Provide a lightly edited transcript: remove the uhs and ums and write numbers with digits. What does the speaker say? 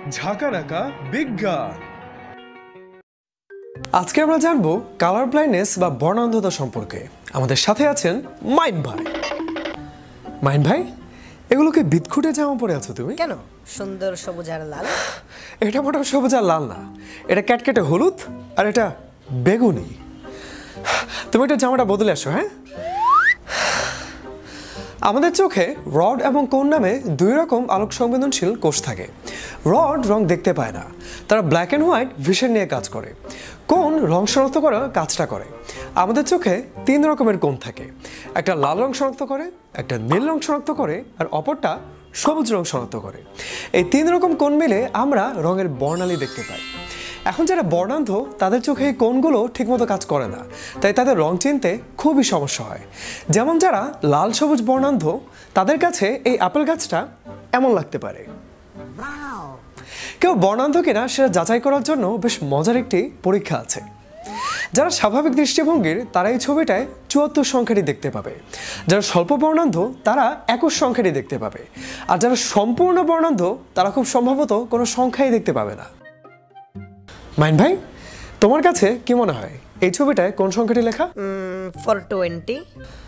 ঝাঁকানাকা বিজ্ঞান। আজকে আমরা জানবো কালার ব্লাইন্ডনেস বা বর্ণান্ধতা সম্পর্কে। আমাদের সাথে আছেন মাইন ভাই। মাইন ভাই, এগুলোকে বিদঘুটে জামা পরে আছো তুমি কেন? সুন্দর সবুজ আর লাল। এটা মোটা সবুজ আর লাল না, এটা ক্যাটকেটে হলুদ আর এটা বেগুনি। তুমি একটা জামাটা বদলে আসো। হ্যাঁ, আমাদের চোখে রড এবং কোন নামে দুই রকম আলোক সংবেদনশীল কোষ থাকে। রড রং দেখতে পায় না, তারা ব্ল্যাক অ্যান্ড হোয়াইট ভিশন নিয়ে কাজ করে। কোন রং শনাক্ত করার কাজটা করে। আমাদের চোখে তিন রকমের কোণ থাকে, একটা লাল রং শনাক্ত করে, একটা নীল রং শনাক্ত করে, আর অপরটা সবুজ রং শনাক্ত করে। এই তিন রকম কোণ মিলে আমরা রঙের বর্ণালী দেখতে পাই। এখন যারা বর্ণান্ধ তাদের চোখে এই কোণগুলো ঠিকমতো কাজ করে না, তাই তাদের রং চিনতে খুবই সমস্যা হয়। যেমন যারা লাল সবুজ বর্ণান্ধ তাদের কাছে এই আপেল গাছটা এমন লাগতে পারে। কেউ বর্ণান্ধ কিনা সেটা যাচাই করার জন্য বেশ মজার একটি পরীক্ষা আছে। যারা স্বাভাবিক দৃষ্টিভঙ্গির তারা এই ছবিটায় ৭৪ সংখ্যাটি দেখতে পাবে, যারা স্বল্প বর্ণান্ধ তারা ২১ সংখ্যাটি দেখতে পাবে, আর যারা সম্পূর্ণ বর্ণান্ধ তারা খুব সম্ভবত কোনো সংখ্যাই দেখতে পাবে না। মাইন ভাই, তোমার কাছে কি মনে হয় এই ছবিটায় কোন সংখ্যাটি লেখা? 420।